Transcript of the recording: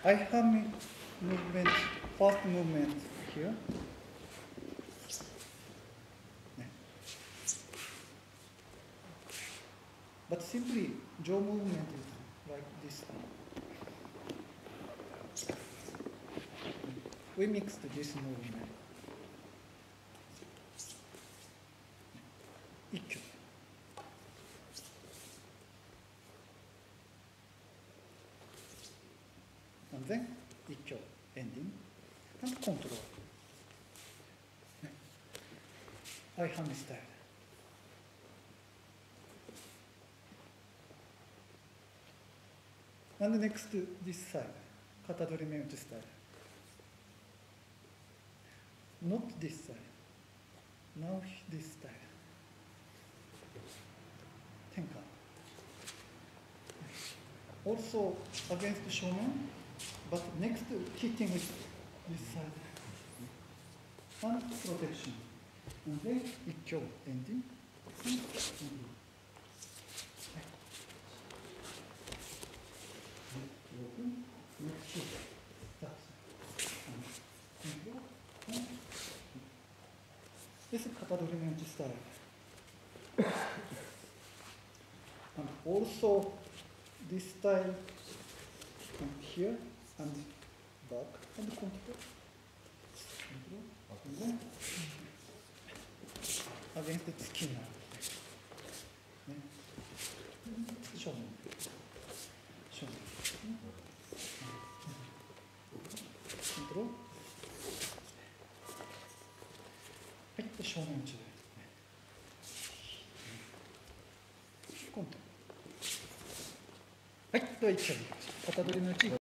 I have movement, first movement here. But simply, jaw movement is like this one. We mixed this movement. 一挙 and then 一挙 ending and control. I hand style. And next this side, 型取り目打ち style. Not this side. Now this style. Tenka. Also against shonen, but next hitting with this side. And protection. And then ikkyo ending. And ending. Next this is 型取り目打ち style. And also this style here and back and control. And then against the skinner. Shonen. Shonen. Control. はい、正面打ちで。コント。はい、では一挙に型取りのうち。